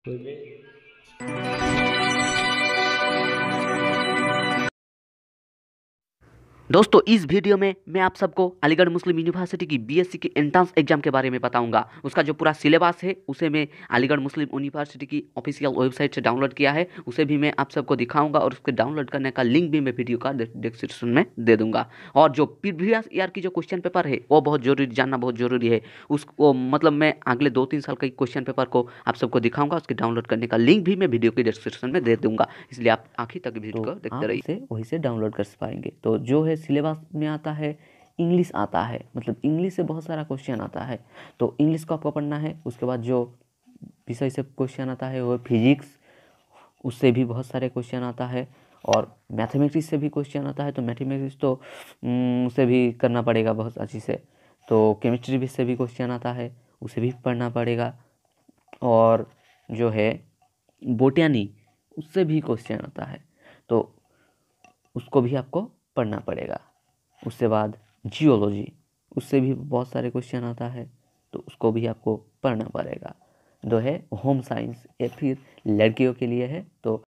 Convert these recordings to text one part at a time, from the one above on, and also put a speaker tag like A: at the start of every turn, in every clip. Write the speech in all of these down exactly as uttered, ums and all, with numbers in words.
A: दोस्तों इस वीडियो में मैं आप सबको अलीगढ़ मुस्लिम यूनिवर्सिटी की बीएससी की एंट्रेंस एग्जाम के बारे में बताऊंगा। उसका जो पूरा सिलेबस है उसे मैं अलीगढ़ मुस्लिम यूनिवर्सिटी की ऑफिशियल वेबसाइट से डाउनलोड किया है, उसे भी मैं आप सबको दिखाऊंगा और उसके डाउनलोड करने का लिंक भी मैं वीडियो का डिस्क्रिप्शन में दे दूंगा। और जो प्रीवियस ईयर की जो क्वेश्चन पेपर है वो बहुत जरूरी जानना बहुत जरूरी है। उसको मतलब मैं अगले दो तीन साल के क्वेश्चन पेपर को आप सबको दिखाऊंगा, उसके डाउनलोड करने का लिंक भी मैं वीडियो के डिस्क्रिप्शन में दे दूंगा, इसलिए आप आखिर तक वीडियो को देखते रहिए। इसे वहीं से डाउनलोड कर पाएंगे। तो जो है सिलेबस में आता है इंग्लिश आता है, मतलब इंग्लिश से बहुत सारा क्वेश्चन आता है, तो इंग्लिश को आपको पढ़ना है। उसके बाद जो विषय से क्वेश्चन आता है वो फिजिक्स, उससे भी बहुत सारे क्वेश्चन आता है। और मैथमेटिक्स से भी क्वेश्चन आता है, तो मैथमेटिक्स तो उसे भी करना पड़ेगा बहुत अच्छी से। तो केमिस्ट्री भी से भी क्वेश्चन आता है, उसे भी पढ़ना पड़ेगा। और जो है बोटनी, उससे भी क्वेश्चन आता है, तो उसको भी आपको पढ़ना पड़ेगा। उसके बाद जियोलॉजी, उससे भी बहुत सारे क्वेश्चन आता है, तो उसको भी आपको पढ़ना पड़ेगा। जो है होम साइंस, ये फिर लड़कियों के लिए है। तो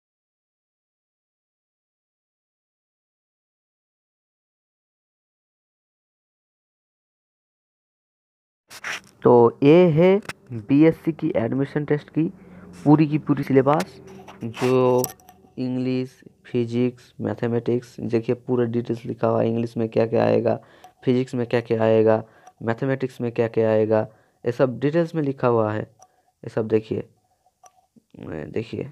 A: तो ये है बीएससी की एडमिशन टेस्ट की पूरी की पूरी सिलेबस, जो इंग्लिश, फिजिक्स, मैथमेटिक्स, देखिए पूरा डिटेल्स लिखा हुआ है। इंग्लिश में क्या क्या आएगा, फिजिक्स में क्या क्या आएगा, मैथमेटिक्स में क्या क्या आएगा, ये सब डिटेल्स में लिखा हुआ है। ये सब देखिए देखिए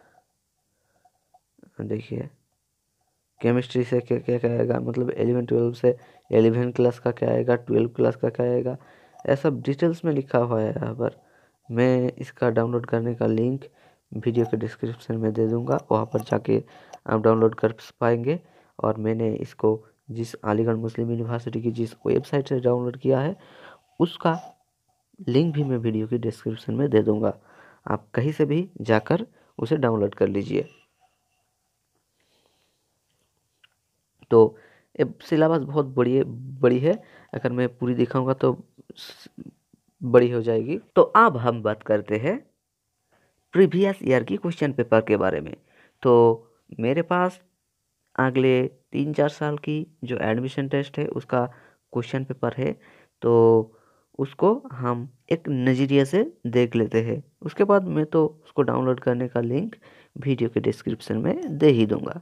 A: देखिए केमिस्ट्री से क्या क्या क्या आएगा, मतलब एलेवन ट्वेल्व से एलेवन क्लास का क्या आएगा, ट्वेल्व क्लास का क्या आएगा, ये सब डिटेल्स में लिखा हुआ है यहाँ पर। मैं इसका डाउनलोड करने का लिंक वीडियो के डिस्क्रिप्शन में दे दूँगा, वहाँ पर जाके आप डाउनलोड कर पाएंगे। और मैंने इसको जिस अलीगढ़ मुस्लिम यूनिवर्सिटी की जिस वेबसाइट से डाउनलोड किया है उसका लिंक भी मैं वीडियो की डिस्क्रिप्शन में दे दूँगा, आप कहीं से भी जाकर उसे डाउनलोड कर लीजिए। तो ये सिलेबस बहुत बड़ी बड़ी है, अगर मैं पूरी दिखाऊंगा तो बड़ी हो जाएगी। तो अब हम बात करते हैं प्रीवियस ईयर की क्वेश्चन पेपर के बारे में। तो मेरे पास अगले तीन चार साल की जो एडमिशन टेस्ट है उसका क्वेश्चन पेपर है, तो उसको हम एक नज़रिए से देख लेते हैं। उसके बाद मैं तो उसको डाउनलोड करने का लिंक वीडियो के डिस्क्रिप्शन में दे ही दूंगा।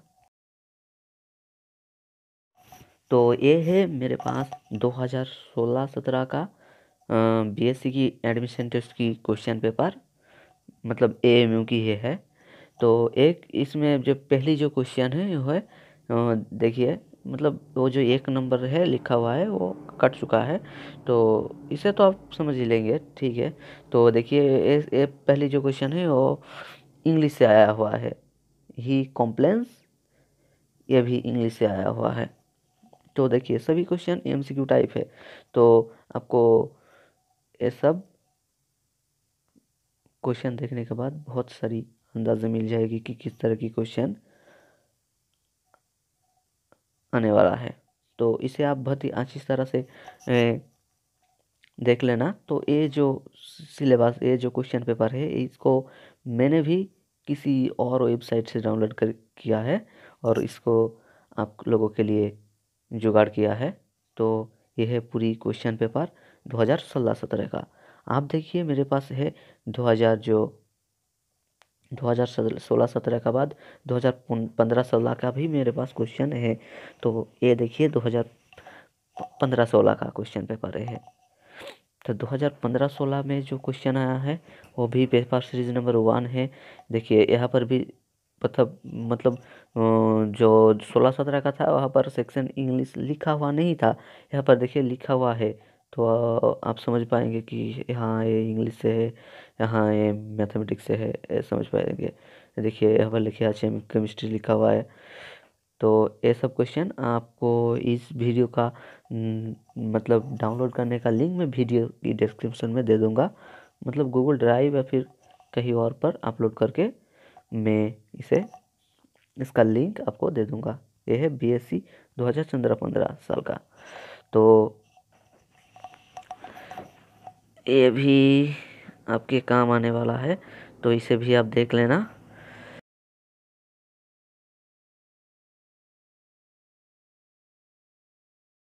A: तो ये है मेरे पास दो हज़ार सोलह सत्रह का बीएससी की एडमिशन टेस्ट की क्वेश्चन पेपर, मतलब एएमयू की ये है। तो एक इसमें जो पहली जो क्वेश्चन है वो है, देखिए मतलब वो जो एक नंबर है लिखा हुआ है वो कट चुका है, तो इसे तो आप समझ ही लेंगे, ठीक है। तो देखिए ये ये पहली जो क्वेश्चन है वो इंग्लिश से आया हुआ है, ही कॉम्प्लेंस, ये भी इंग्लिश से आया हुआ है। तो देखिए सभी क्वेश्चन एमसीक्यू टाइप है, तो आपको ये सब क्वेश्चन देखने के बाद बहुत सारी अंदाज़ा मिल जाएगी कि किस तरह की क्वेश्चन आने वाला है। तो इसे आप बहुत ही अच्छी तरह से ए, देख लेना। तो ये जो सिलेबस, ये जो क्वेश्चन पेपर है, इसको मैंने भी किसी और वेबसाइट से डाउनलोड कर किया है और इसको आप लोगों के लिए जुगाड़ किया है। तो यह है पूरी क्वेश्चन पेपर दो हज़ार सोलह सत्रह का। आप देखिए मेरे पास है दो हज़ार जो दो हज़ार सोलह सत्रह का बाद दो हज़ार पंद्रह सोलह का भी मेरे पास क्वेश्चन है। तो ये देखिए दो हज़ार पंद्रह सोलह का क्वेश्चन पेपर है। तो दो हज़ार पंद्रह सोलह में जो क्वेश्चन आया है वो भी पेपर सीरीज नंबर वन है। देखिए यहाँ पर भी मतलब मतलब जो सोलह सत्रह का था वहाँ पर सेक्शन इंग्लिश लिखा हुआ नहीं था, यहाँ पर देखिए लिखा हुआ है। तो आप समझ पाएंगे कि हाँ ये इंग्लिश से है, यहाँ ये मैथमेटिक्स से है, ये समझ पाएंगे। देखिए यहाँ पर लिखे अच्छे केमिस्ट्री लिखा हुआ है। तो ये सब क्वेश्चन आपको इस वीडियो का मतलब डाउनलोड करने का लिंक मैं वीडियो की डिस्क्रिप्शन में दे दूंगा, मतलब गूगल ड्राइव या फिर कहीं और पर अपलोड करके मैं इसे इसका लिंक आपको दे दूंगा। ये है बीएससी दो हज़ार चंद्र पंद्रह साल का। तो ये भी आपके काम आने वाला है। तो इसे भी आप देख लेना।